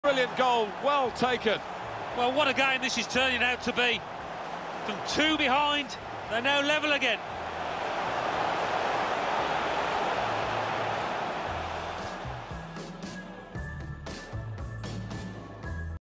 Brilliant goal, well taken. Well, what a game this is turning out to be. From two behind, they're now level again.